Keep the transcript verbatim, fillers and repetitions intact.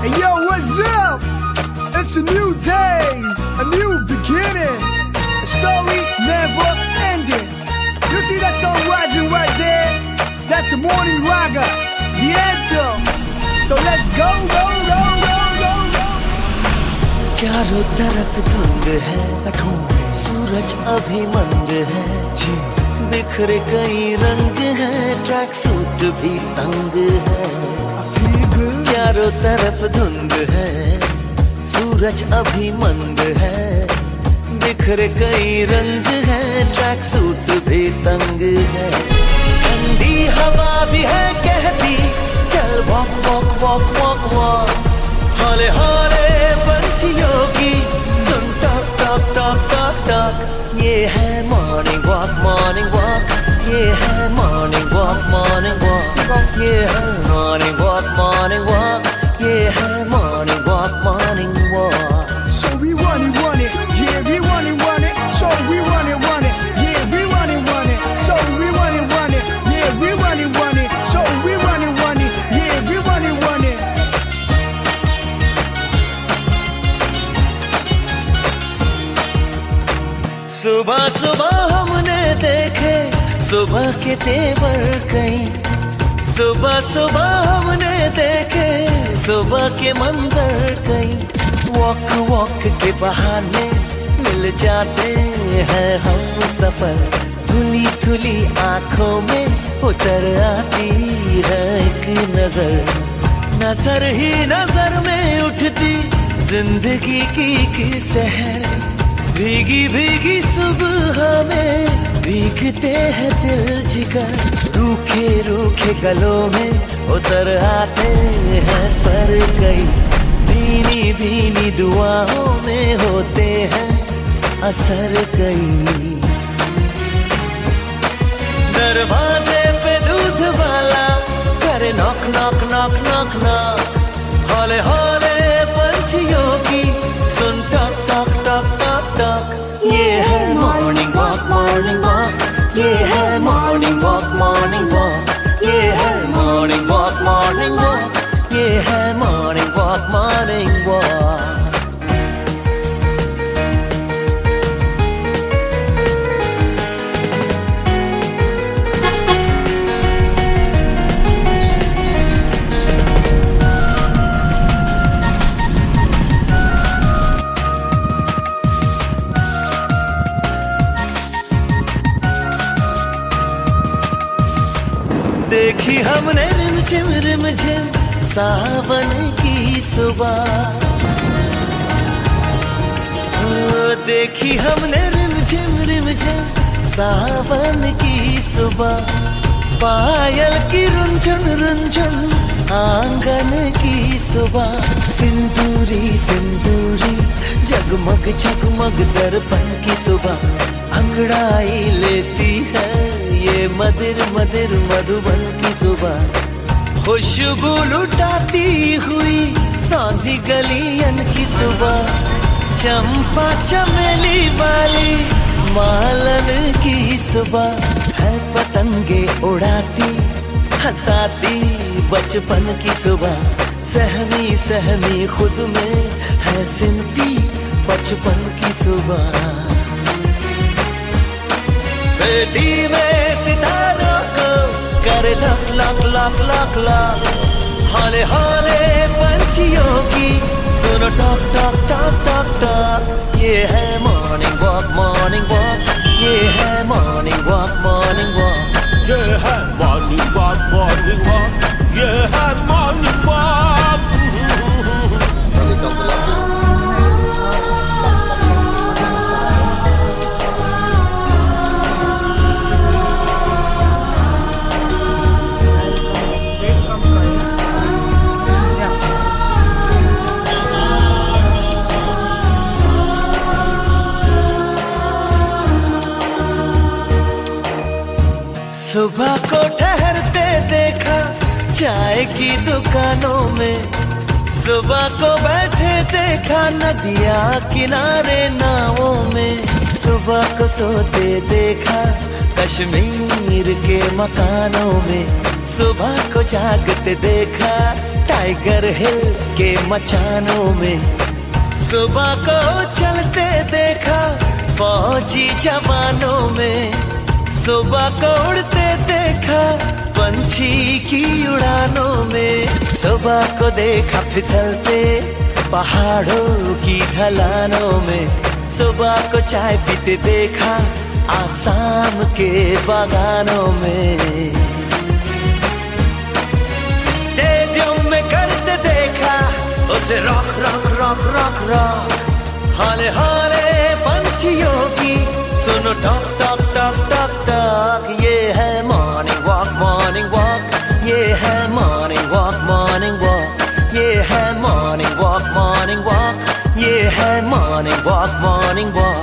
Hey yo, what's up? It's a new day, a new beginning, a story never ending. You see that sun rising right there? That's the morning raga, the anthem. So let's go, go, go, go, go, go. चारों तरफ धुंध है, सूरज अभी मंद है, बिखरे कई रंग हैं, ट्रैक सूट भी तंग है। चारों तरफ धुंध है, सूरज अभी मंद है, बिखरे कई रंग हैं, ट्रैक सूट भी तंग है। ठंडी हवा भी है कहती चल walk walk walk walk walk, हौले हौले पंछियों की सुन talk talk talk talk talk. ये है मॉर्निंग वॉक मॉर्निंग वॉक, ये है मॉर्निंग वॉक मॉर्निंग वॉक, ये है मॉर्निंग वॉक मॉर्निंग वॉक, ये है morning walk morning walk. So we run it, run it, yeah we run it, run it. So we run it, run it, yeah we run it, run it. So we run it, run it, yeah we run it, run it. So we run it, run it, yeah we run it, run it. सुबह सुबह हमने देखे सुबह के तेवर कई, सुबह सुबह हमने देखे सुबह के मंजर कई। वॉक वॉक के बहाने मिल जाते हैं हम सफर, धुली धुली आंखों में उतर आती है एक नजर, नजर ही नजर में उठती जिंदगी की की सहर। भीगी भीगी सुबह में भीगते हैं दिल जिगर, रूखे रूखे गलों में उतर आते हैं स्वर कई, भीनी भीनी दुआओं में होते हैं असर कई। दरवाजे पे दूध वाला करे knock knock knock knock knock, हौले हौले पंछियों की सुन talk talk talk talk talk. ये है मॉर्निंग वॉक मॉर्निंग वॉक, ये है मॉर्निंग वॉक मॉर्निंग वॉक, ये है मॉर्निंग वॉक मॉर्निंग वॉक, ये है मॉर्निंग वॉक मॉर्निंग वॉक। देखी हमने रिमझिम रिमझिम सावन की सुबह, देखी हमने रिमझिम रिमझिम सावन की सुबह, पायल की रुंझुन रुंझुन आंगन की सुबह, सिंदूरी सिंदूरी जगमग जगमग दर्पण की सुबह, अंगड़ाई लेती है ये मदिर मदिर मधुबन की सुबह, खुशबू लुटाती हुई सांधी गलियन की सुबह, चंपा चमेली वाली मालन की सुबह, है पतंगे उड़ाती हंसाती बचपन की सुबह, सहमी सहमी खुद में है सिमटी बचपन की सुबह। बेटी में सितारों को करे luck luck luck luck luck, हौले हौले पंछियों की सुनो talk talk talk talk talk. ये है मॉर्निंग वॉक मॉर्निंग वॉक, ये है मॉर्निंग वॉक मॉर्निंग वॉक, ये है मॉर्निंग वॉक मॉर्निंग वॉक, ये है मॉर्निंग वॉक। सुबह को ठहरते देखा चाय की दुकानों में, सुबह को बैठे देखा नदिया किनारे नावों में, सुबह को सोते देखा कश्मीर के मकानों में, सुबह को जागते देखा टाइगर हिल के मचानों में सुबह को चलते देखा फौजी जवानों में, सुबह को उड़ते देखा पंछी की उड़ानों में, सुबह को देखा फिसलते पहाड़ों की ढलानों में, सुबह को चाय पीते देखा आसाम के बागानों में, स्टेडियम में करते देखा उसे rock rock rock rock rock, हाले हाले पंछियों की सुनो talk talk talk talk talk. ये है मॉर्निंग वॉक मॉर्निंग वॉक, ये है मॉर्निंग वॉक मॉर्निंग वॉक, ये है मॉर्निंग वॉक मॉर्निंग वॉक, ये है मॉर्निंग वॉक मॉर्निंग वॉक।